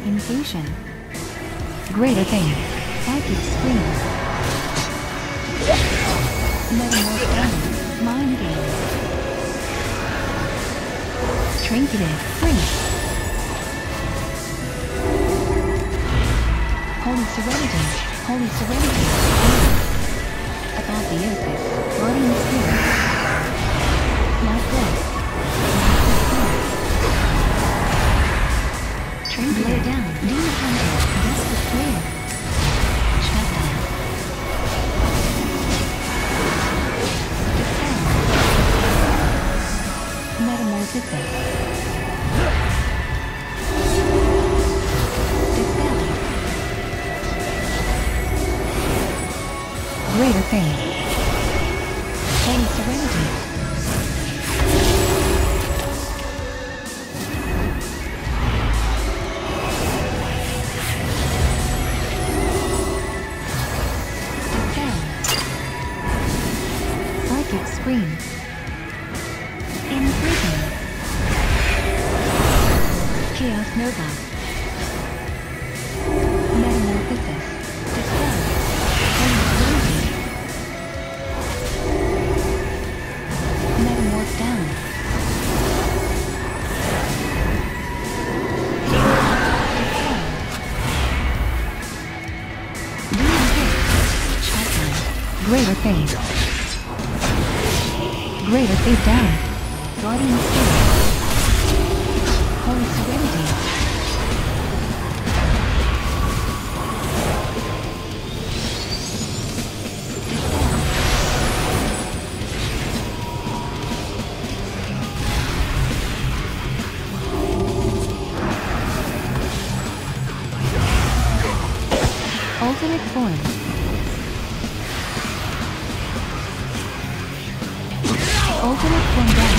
infusion. Greater pain. Psychic scream. Metamorph down. Mind games. Trinketed. Freeze. Holy serenity. Holy serenity. Apotheosis. Guardian spirit. Life breath. Trinket. Lay down. Demon hunter. Desperate flare. Shutdown. Dispel. Metamorphosis. Dispel. Greater pain. Holy serenity. Dispel. Psychic scream. Imprison. Chaos Nova. Metamorphosis. Dispel. Holy serenity. Metamorph down. Dispel. Demon hit. Shutdown. Greater pain. Greater fade down. Guardian spirit. Holy serenity. Dispel. Ultimate form. Ultimate form down.